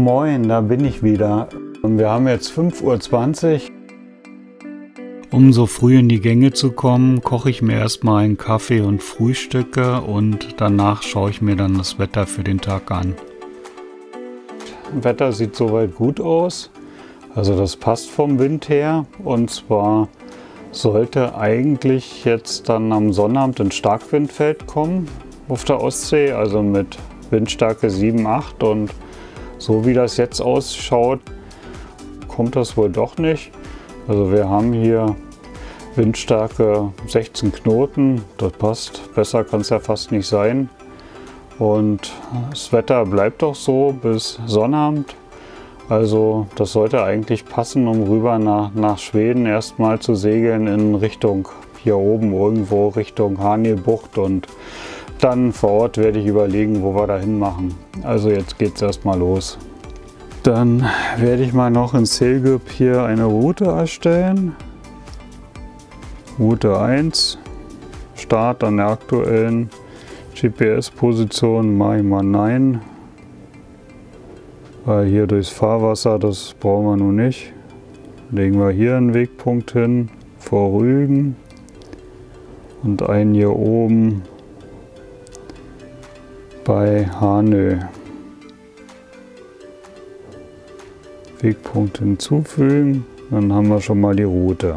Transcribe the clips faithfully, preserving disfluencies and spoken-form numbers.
Moin, da bin ich wieder. Wir haben jetzt fünf Uhr zwanzig. Um so früh in die Gänge zu kommen, koche ich mir erstmal einen Kaffee und frühstücke und danach schaue ich mir dann das Wetter für den Tag an. Das Wetter sieht soweit gut aus. Also das passt vom Wind her. Und zwar sollte eigentlich jetzt dann am Sonnabend ein Starkwindfeld kommen auf der Ostsee, also mit Windstärke sieben, acht, und so wie das jetzt ausschaut, kommt das wohl doch nicht. Also wir haben hier Windstärke sechzehn Knoten, das passt, besser kann es ja fast nicht sein. Und das Wetter bleibt auch so bis Sonnabend. Also das sollte eigentlich passen, um rüber nach, nach Schweden erstmal zu segeln in Richtung hier oben irgendwo Richtung Hanöbucht, und dann vor Ort werde ich überlegen, wo wir da hin machen. Also jetzt geht es erstmal los. Dann werde ich mal noch in Selgip hier eine Route erstellen. Route eins, Start an der aktuellen G P S-Position, mache ich mal nein. Weil hier durchs Fahrwasser, das brauchen wir nun nicht. Legen wir hier einen Wegpunkt hin, vor Rügen. Und einen hier oben bei Hanö. Wegpunkt hinzufügen, dann haben wir schon mal die Route.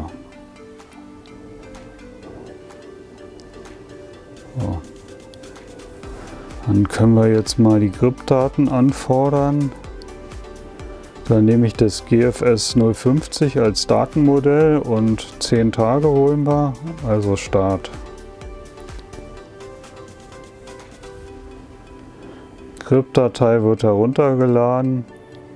So. Dann können wir jetzt mal die Grip-Daten anfordern. Dann nehme ich das G F S null fünfzig als Datenmodell und zehn Tage holen wir, also Start. Grip-Datei wird heruntergeladen.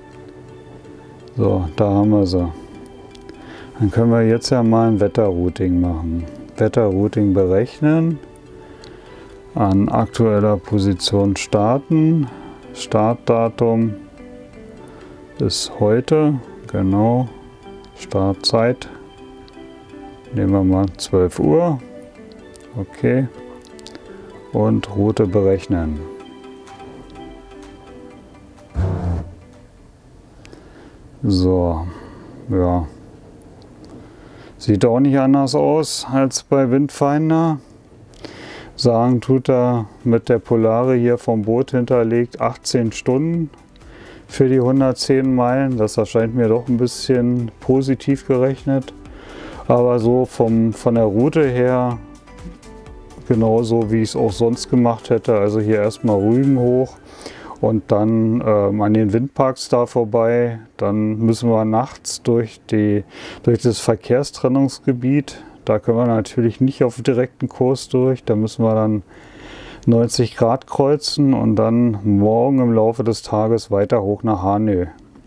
So, da haben wir sie. Dann können wir jetzt ja mal ein Wetterrouting machen. Wetterrouting berechnen. An aktueller Position starten. Startdatum ist heute. Genau. Startzeit. Nehmen wir mal zwölf Uhr. Okay. Und Route berechnen. So, ja, sieht auch nicht anders aus als bei Windfinder. Sagen tut er mit der Polare hier vom Boot hinterlegt achtzehn Stunden für die hundertzehn Meilen. Das erscheint mir doch ein bisschen positiv gerechnet. Aber so vom, von der Route her genauso wie ich es auch sonst gemacht hätte. Also hier erstmal Rügen hoch. Und dann ähm, an den Windparks da vorbei. Dann müssen wir nachts durch, die, durch das Verkehrstrennungsgebiet. Da können wir natürlich nicht auf direkten Kurs durch. Da müssen wir dann neunzig Grad kreuzen und dann morgen im Laufe des Tages weiter hoch nach Hanö.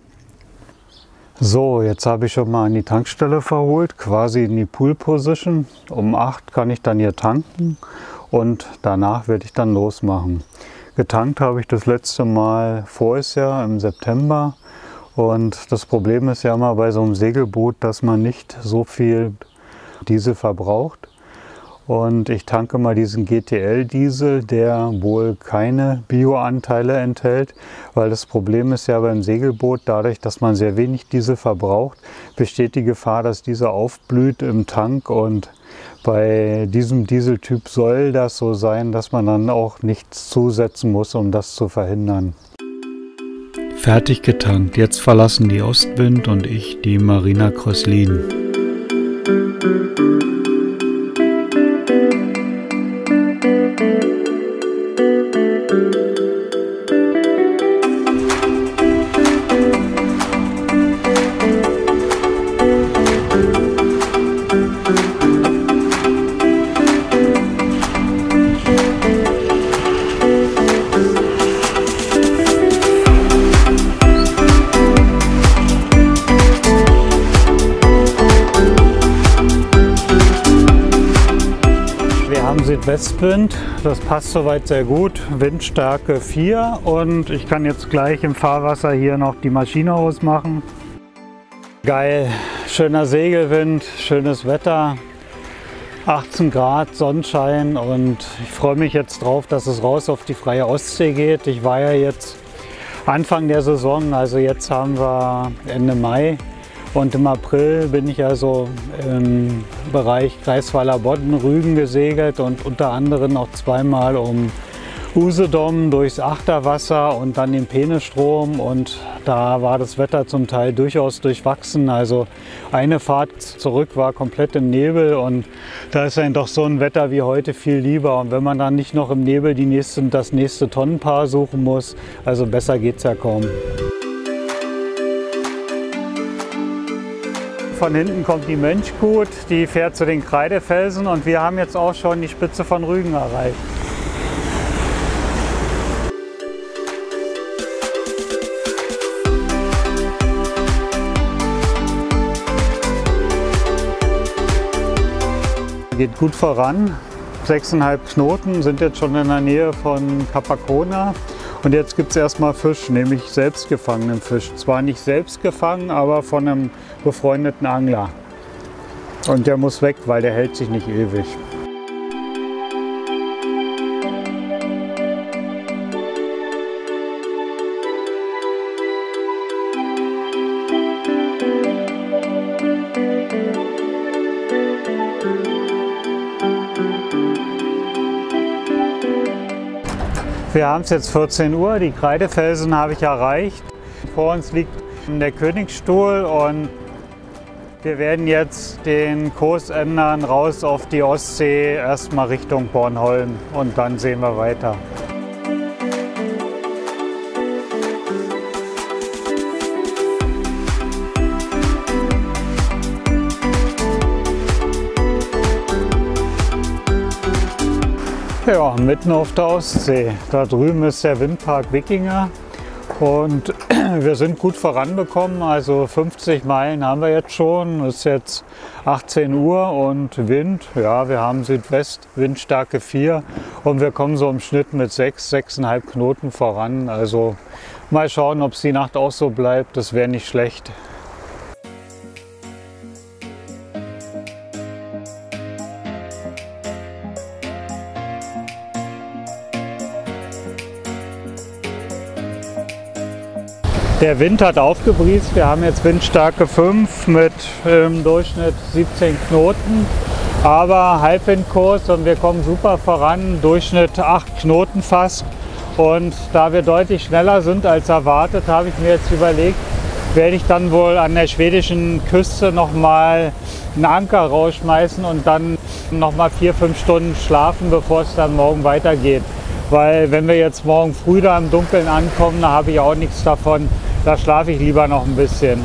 So, jetzt habe ich schon mal an die Tankstelle verholt, quasi in die Pool Position. Um acht kann ich dann hier tanken und danach werde ich dann losmachen. Getankt habe ich das letzte Mal voriges Jahr im September, und das Problem ist ja immer bei so einem Segelboot, dass man nicht so viel Diesel verbraucht, und ich tanke mal diesen G T L-Diesel, der wohl keine Bioanteile enthält, weil das Problem ist ja beim Segelboot, dadurch, dass man sehr wenig Diesel verbraucht, besteht die Gefahr, dass dieser aufblüht im Tank, und bei diesem Dieseltyp soll das so sein, dass man dann auch nichts zusetzen muss, um das zu verhindern. Fertig getankt, jetzt verlassen die Ostwind und ich die Marina Kröslin. Südwestwind, das passt soweit sehr gut, Windstärke vier, und ich kann jetzt gleich im Fahrwasser hier noch die Maschine ausmachen. Geil, schöner Segelwind, schönes Wetter, achtzehn Grad, Sonnenschein, und ich freue mich jetzt drauf, dass es raus auf die freie Ostsee geht. Ich war ja jetzt Anfang der Saison, also jetzt haben wir Ende Mai und im April bin ich also im Bereich Greifswalder Bodden, Rügen gesegelt und unter anderem auch zweimal um Usedom durchs Achterwasser und dann den Peenestrom, und da war das Wetter zum Teil durchaus durchwachsen. Also eine Fahrt zurück war komplett im Nebel, und da ist einem doch so ein Wetter wie heute viel lieber. Und wenn man dann nicht noch im Nebel die nächste, das nächste Tonnenpaar suchen muss, also besser geht's ja kaum. Von hinten kommt die Mönchgut, die fährt zu den Kreidefelsen, und wir haben jetzt auch schon die Spitze von Rügen erreicht. Geht gut voran, sechseinhalb Knoten, sind jetzt schon in der Nähe von Capacona, und jetzt gibt es erstmal Fisch, nämlich selbst gefangenen Fisch. Zwar nicht selbst gefangen, aber von einem befreundeten Angler. Und der muss weg, weil der hält sich nicht ewig. Wir haben es jetzt vierzehn Uhr, die Kreidefelsen habe ich erreicht. Vor uns liegt der Königsstuhl, und wir werden jetzt den Kurs ändern, raus auf die Ostsee, erstmal Richtung Bornholm, und dann sehen wir weiter. Ja, mitten auf der Ostsee. Da drüben ist der Windpark Wikinger, und wir sind gut voranbekommen. Also fünfzig Meilen haben wir jetzt schon. Es ist jetzt achtzehn Uhr und Wind, ja, wir haben Südwest, Windstärke vier, und wir kommen so im Schnitt mit sechs, sechseinhalb Knoten voran. Also mal schauen, ob es die Nacht auch so bleibt. Das wäre nicht schlecht. Der Wind hat aufgebriest, wir haben jetzt Windstärke fünf mit im Durchschnitt siebzehn Knoten, aber Halbwindkurs, und wir kommen super voran, Durchschnitt acht Knoten fast. Und da wir deutlich schneller sind als erwartet, habe ich mir jetzt überlegt, werde ich dann wohl an der schwedischen Küste nochmal einen Anker rausschmeißen und dann nochmal vier, fünf Stunden schlafen, bevor es dann morgen weitergeht. Weil wenn wir jetzt morgen früh da im Dunkeln ankommen, da habe ich auch nichts davon. Da schlafe ich lieber noch ein bisschen.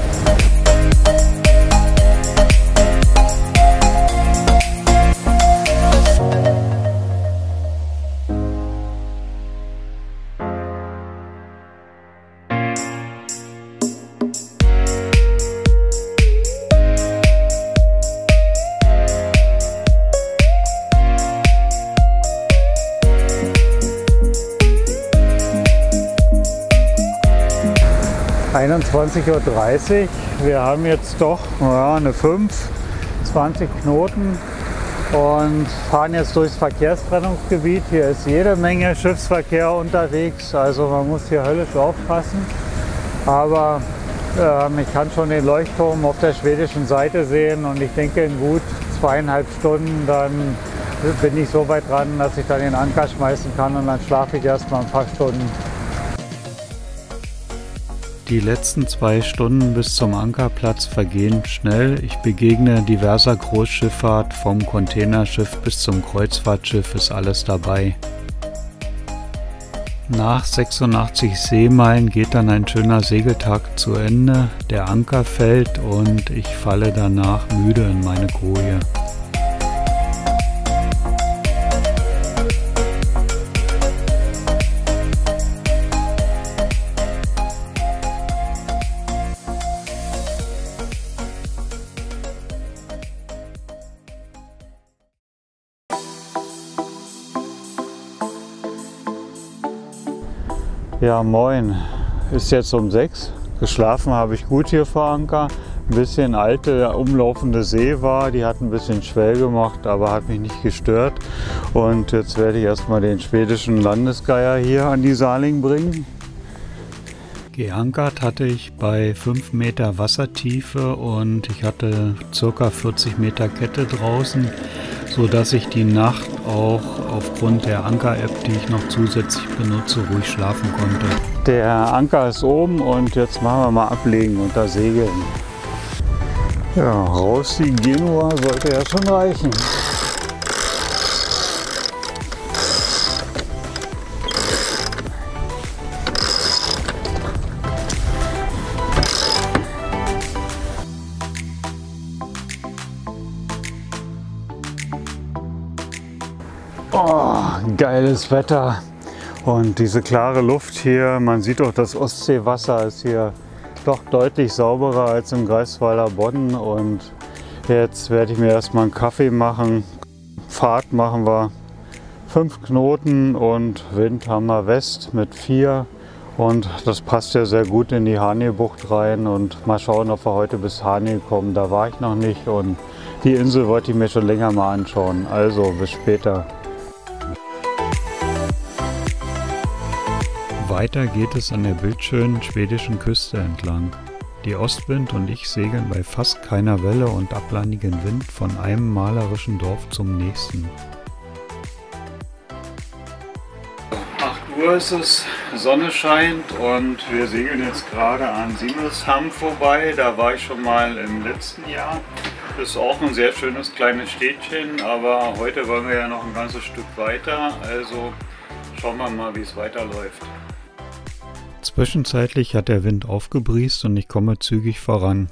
einundzwanzig Uhr dreißig, wir haben jetzt doch ja, eine fünf, zwanzig Knoten und fahren jetzt durchs Verkehrstrennungsgebiet. Hier ist jede Menge Schiffsverkehr unterwegs, also man muss hier höllisch aufpassen. Aber äh, ich kann schon den Leuchtturm auf der schwedischen Seite sehen, und ich denke, in gut zweieinhalb Stunden dann bin ich so weit dran, dass ich dann den Anker schmeißen kann, und dann schlafe ich erst mal ein paar Stunden. Die letzten zwei Stunden bis zum Ankerplatz vergehen schnell. Ich begegne diverser Großschifffahrt, vom Containerschiff bis zum Kreuzfahrtschiff ist alles dabei. Nach sechsundachtzig Seemeilen geht dann ein schöner Segeltag zu Ende, der Anker fällt und ich falle danach müde in meine Koje. Ja, moin. Ist jetzt um sechs. Geschlafen habe ich gut hier vor Anker. Ein bisschen alte, umlaufende See war, die hat ein bisschen Schwell gemacht, aber hat mich nicht gestört. Und jetzt werde ich erstmal den schwedischen Landesgeier hier an die Saling bringen. Geankert hatte ich bei fünf Meter Wassertiefe und ich hatte ca. vierzig Meter Kette draußen, sodass ich die Nacht auch aufgrund der Anker-App, die ich noch zusätzlich benutze, ruhig schlafen konnte. Der Anker ist oben und jetzt machen wir mal ablegen und da segeln. Ja, raus die Genua sollte ja schon reichen. Oh, geiles Wetter und diese klare Luft hier. Man sieht auch, das Ostseewasser ist hier doch deutlich sauberer als im Greifswalder Bodden. Und jetzt werde ich mir erstmal einen Kaffee machen. Fahrt machen wir fünf Knoten und Wind haben wir West mit vier. Und das passt ja sehr gut in die Hanö-Bucht rein. Und mal schauen, ob wir heute bis Hanö kommen. Da war ich noch nicht und die Insel wollte ich mir schon länger mal anschauen. Also bis später. Weiter geht es an der bildschönen schwedischen Küste entlang. Die Ostwind und ich segeln bei fast keiner Welle und ablandigem Wind von einem malerischen Dorf zum nächsten. acht Uhr ist es, Sonne scheint und wir segeln jetzt gerade an Simrishamn vorbei. Da war ich schon mal im letzten Jahr. Ist auch ein sehr schönes kleines Städtchen, aber heute wollen wir ja noch ein ganzes Stück weiter. Also schauen wir mal, wie es weiterläuft. Zwischenzeitlich hat der Wind aufgebriest und ich komme zügig voran.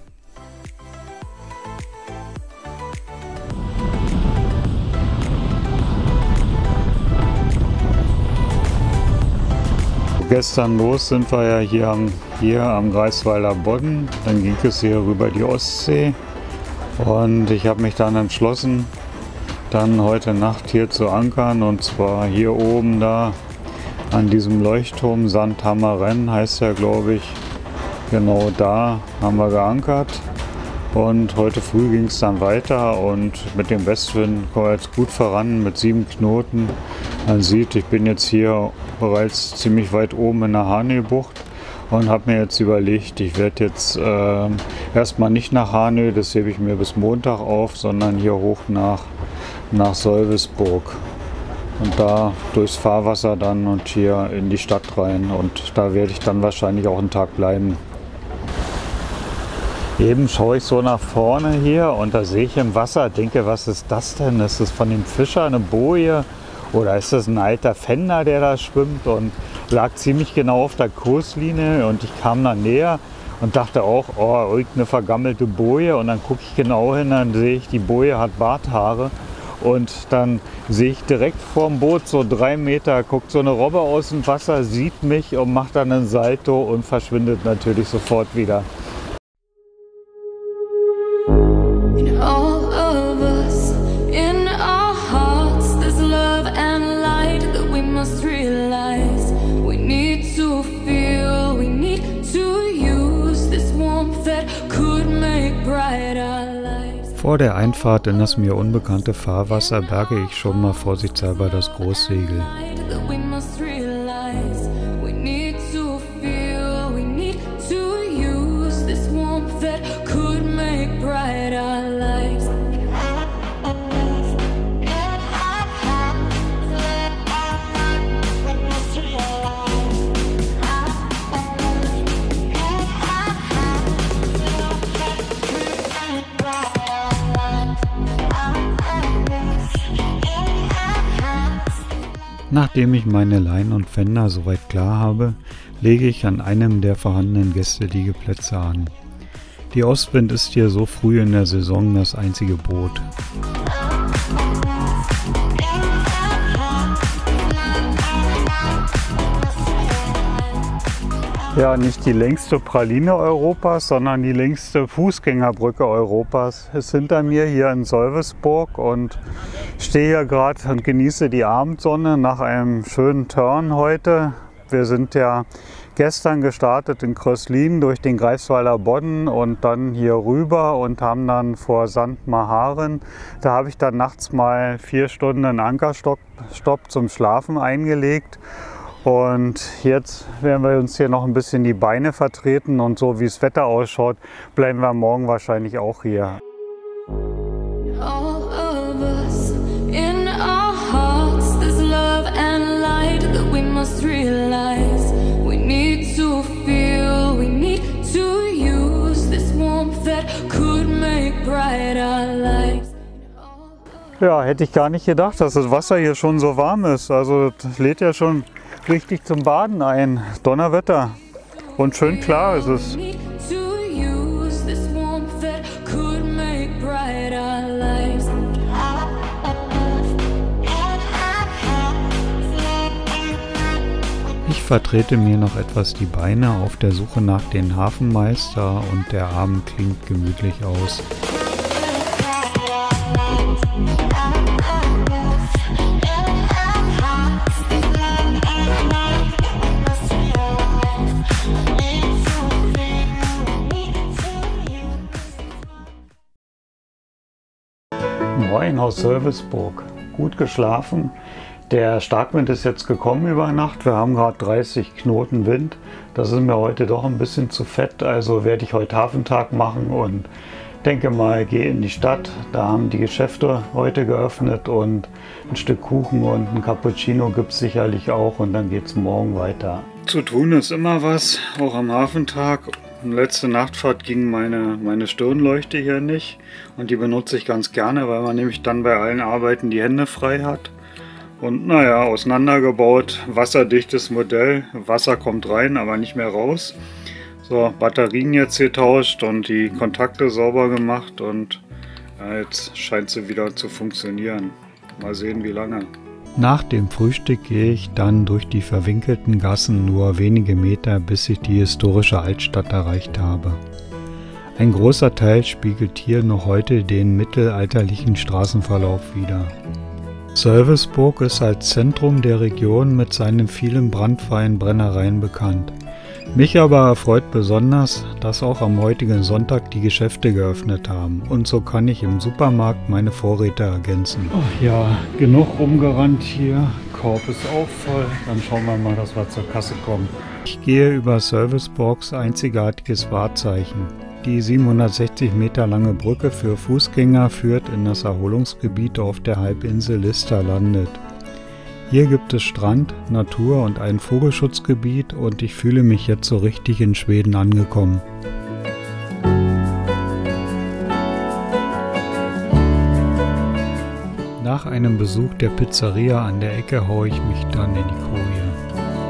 Gestern los sind wir ja hier am, hier am Greifswalder Bodden, dann ging es hier rüber die Ostsee und ich habe mich dann entschlossen, dann heute Nacht hier zu ankern und zwar hier oben da an diesem Leuchtturm Sandhammeren heißt er, glaube ich. Genau da haben wir geankert und heute früh ging es dann weiter und mit dem Westwind kommen wir jetzt gut voran mit sieben Knoten. Man sieht, ich bin jetzt hier bereits ziemlich weit oben in der Hanö-Bucht und habe mir jetzt überlegt, ich werde jetzt äh, erstmal nicht nach Hanö, das hebe ich mir bis Montag auf, sondern hier hoch nach, nach Sölvesborg. Und da durchs Fahrwasser dann und hier in die Stadt rein und da werde ich dann wahrscheinlich auch einen Tag bleiben. Eben schaue ich so nach vorne hier und da sehe ich im Wasser, denke, was ist das denn? Ist das von dem Fischer eine Boje oder ist das ein alter Fender, der da schwimmt? Und lag ziemlich genau auf der Kurslinie und ich kam dann näher und dachte auch, oh, irgendeine vergammelte Boje und dann gucke ich genau hin, dann sehe ich, die Boje hat Barthaare. Und dann sehe ich direkt vorm Boot, so drei Meter, guckt so eine Robbe aus dem Wasser, sieht mich und macht dann einen Salto und verschwindet natürlich sofort wieder. In all of us, in our hearts, there's love and light that we must realize. We need to feel, we need to use this warmth that could make brighter lives. Vor der Einfahrt in das mir unbekannte Fahrwasser berge ich schon mal vorsichtshalber das Großsegel. Nachdem ich meine Leinen und Fender soweit klar habe, lege ich an einem der vorhandenen Gästeliegeplätze an. Die Ostwind ist hier so früh in der Saison das einzige Boot. Ja, nicht die längste Praline Europas, sondern die längste Fußgängerbrücke Europas ist hinter mir hier in Sölvesborg und stehe hier gerade und genieße die Abendsonne nach einem schönen Turn heute. Wir sind ja gestern gestartet in Kröslin durch den Greifswalder Bodden und dann hier rüber und haben dann vor Sandhammeren, da habe ich dann nachts mal vier Stunden einen Ankerstopp zum Schlafen eingelegt. Und jetzt werden wir uns hier noch ein bisschen die Beine vertreten und so wie das Wetter ausschaut, bleiben wir morgen wahrscheinlich auch hier. Ja, hätte ich gar nicht gedacht, dass das Wasser hier schon so warm ist. Also das lädt ja schon richtig zum Baden ein. Donnerwetter. Und schön klar ist es. Ich vertrete mir noch etwas die Beine auf der Suche nach den Hafenmeister und der Abend klingt gemütlich aus. Moin aus Sölvesborg. Gut geschlafen. Der Starkwind ist jetzt gekommen über Nacht. Wir haben gerade dreißig Knoten Wind. Das ist mir heute doch ein bisschen zu fett. Also werde ich heute Hafentag machen und denke mal, gehe in die Stadt. Da haben die Geschäfte heute geöffnet und ein Stück Kuchen und ein Cappuccino gibt es sicherlich auch. Und dann geht es morgen weiter. Zu tun ist immer was, auch am Hafentag. Letzte Nachtfahrt ging meine, meine Stirnleuchte hier nicht. Und die benutze ich ganz gerne, weil man nämlich dann bei allen Arbeiten die Hände frei hat. Und naja, auseinandergebaut, wasserdichtes Modell. Wasser kommt rein, aber nicht mehr raus. So, Batterien jetzt getauscht und die Kontakte sauber gemacht. Und ja, jetzt scheint sie wieder zu funktionieren. Mal sehen, wie lange. Nach dem Frühstück gehe ich dann durch die verwinkelten Gassen nur wenige Meter, bis ich die historische Altstadt erreicht habe. Ein großer Teil spiegelt hier noch heute den mittelalterlichen Straßenverlauf wider. Sölvesborg ist als Zentrum der Region mit seinen vielen brandfreien Brennereien bekannt. Mich aber erfreut besonders, dass auch am heutigen Sonntag die Geschäfte geöffnet haben und so kann ich im Supermarkt meine Vorräte ergänzen. Ach ja, genug rumgerannt hier, Korb ist auch voll, dann schauen wir mal, dass wir zur Kasse kommen. Ich gehe über Sölvesborgs einzigartiges Wahrzeichen. Die siebenhundertsechzig Meter lange Brücke für Fußgänger führt in das Erholungsgebiet auf der Halbinsel Listerlandet. Hier gibt es Strand, Natur und ein Vogelschutzgebiet und ich fühle mich jetzt so richtig in Schweden angekommen. Nach einem Besuch der Pizzeria an der Ecke haue ich mich dann in die Koje.